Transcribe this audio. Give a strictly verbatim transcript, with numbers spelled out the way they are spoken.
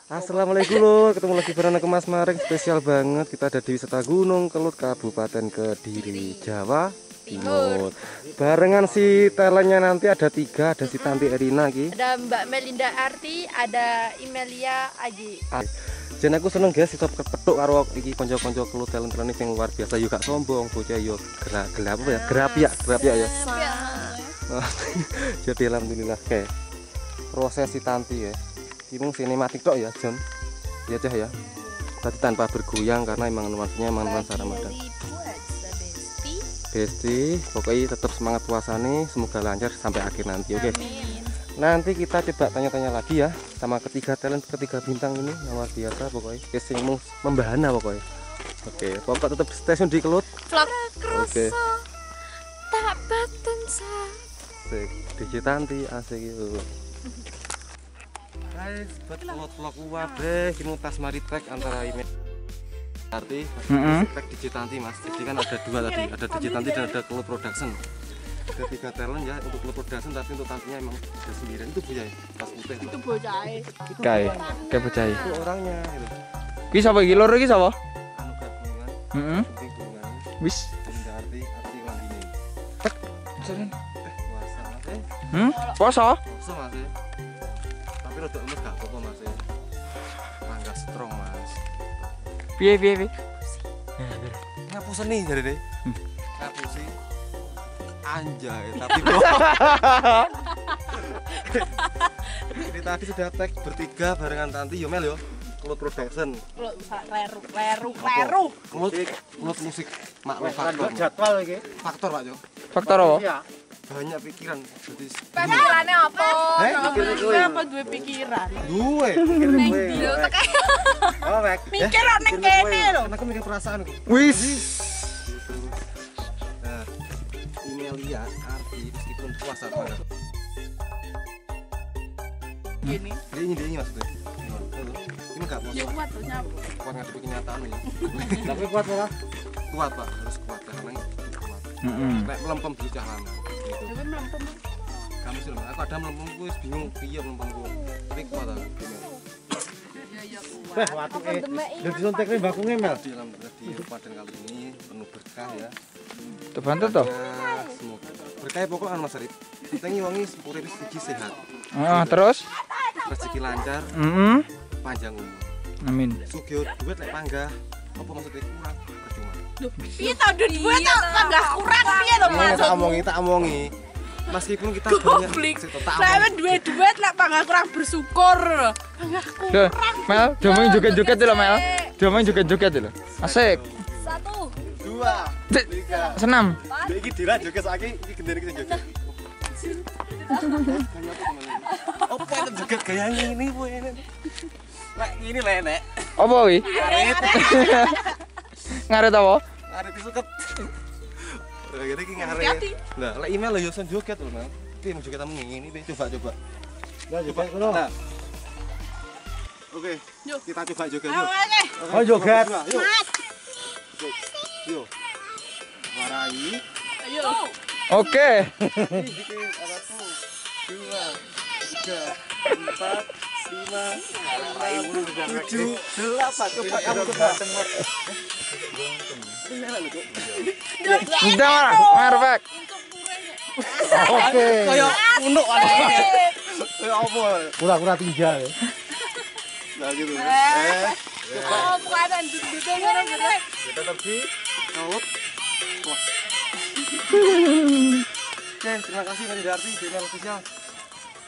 Assalamualaikum lur, ketemu lagi bareng aku Mas Marek. Spesial banget, kita ada di wisata Gunung Kelut, Kabupaten Kediri, Jawa Timur. Barengan si talentnya nanti ada tiga, ada si Tanti Erina ki. Ada Mbak Melinda Arti, ada Imelia Aji. Jen aku seneng guys, iso petuk karo iki kanca-kanca Kelut talent-talent yang luar biasa. Yo gak sombong, bocah yo gerak-gerak apa ya? Gerapiak, gerapiak ya. Jadi alhamdulillah kayak proses si Tanti ya. Ini sinematik tok ya, John. Ya cah ya. Tadi tanpa bergoyang karena emang nuansanya emang nuansa Ramadan. Besti, pokoknya tetap semangat puasanya, semoga lancar sampai akhir nanti, oke? Okay? Nanti kita coba tanya-tanya lagi ya sama ketiga talent, ketiga bintang ini yang luar biasa pokoknya. Casing membahana pokoknya. Oke, okay, pokok tetap stay tune di Kelut. Vlog Oke. Tak batin sa. Asik, D J Tanti asik itu. Guys, buat vlog-vlog wabe, kita tas mari track antara email arti track D J Tanti mas. Jadi kan ada dua tadi, ada D J Tanti dan ada Kelut Production. Ada tiga talent ya untuk Kelut Production, tapi untuk Tantinya emang ada sendirian. Itu bocah tas putih. Itu bocah. Kae, kae bocah. Itu orangnya gitu. Ki sapa iki? Loro iki sapa? Anu gabungan. Heeh. Gabungan. Wis. Melinda Arti, Arti Wandini. Tek. Eh, puasa mas eh. Hmm? Poso? Puasa mas eh. Tapi rada emes gak apa-apa mas eh. Mangga strong mas. Piye piye piye? Ngapusen nih jadi deh. Ngapusi. Anjay, tapi ini tadi sudah tag bertiga barengan Tanti yo Mel yo. Kelut Production. Kelut leru leru leru. Kelut Kelut musik maklum faktor. Jadwal iki. Faktor Pak Jo. Faktor apa? Iya. Banyak pikiran. Jadi Pikirannya apa? Eh, Gue apa dua pikiran? duwe. Neng dia teke. Oh, Mek. Mikir neng kene lho. Karena aku mikir perasaan aku. Wis. Nah, Imelia Arti meskipun puasa pada. Gini. Dia ini dia ini maksudnya. Ini enggak puasa. Ya kuat tuh nyapu. Kuat ngadepi kenyataan ya. Tapi kuat ora? Kuat Pak, harus kuat karena ini kuat. Heeh. Nek melempem dulu cah lama. Gitu. Tapi mempem. Kamu sih lho, aku ada melempem ku wis bingung piye melempemku. Tapi kuat aku. Ya ya kuat. Beh, watuke. Udah disuntikne bakunge, Mel. Di dalam di Kabupaten kali ini penuh berkah ya. Tebantu toh? Ya, semoga berkah pokoknya Mas Arif. Kita ngiwangi urip siji sehat. Heeh, terus? Rezeki lancar, Heeh. panjang umur. Amin. Sugih duit lek panggah. Apa maksudnya kurang? Percuma. Piye tau duit gue tau tambah kurang piye lho Ini Mas? tak omongi, tak omongi. Meskipun kita banyak Goblok. tak Saya omongi. duit-duit lek pangga kurang bersyukur. Pangga Duh, kurang. Mel, diomongin joget-joget lho, Mel. Diomongin joget-joget lho. Asik. Satu. Dua, Cek, tiga. senam. Iki dira joget saiki iki gendene iki sing joget. Apa itu joget gaya ini bu ini? Lek ini lenek. Apa kuwi? Ngarit, Ngaret apa? ngarit suket. Gini iki ngarit. Hati-hati. Nah, lek email lho yo sen joget lho, Mel. Piye mau joget kamu ngene iki coba coba. Lah joget ngono. Nah. Oke, Yuk. kita coba joget yuk. Awalnya. Oh, joget. Yuk. Yuk. Warai. Ayo. Oke. Satu, dua, tiga, empat, lima, enam, tujuh, delapan. Coba kamu coba. Udah malah, perfect. Oke. Kayak unuk ada. Kayak apa? Kura-kura tiga ya. Nah gitu. Eh, Oh, bukan duduk-duduk ngono gitu. kita terbi. Kelut. Oke, terima kasih Melinda Arti, channel official.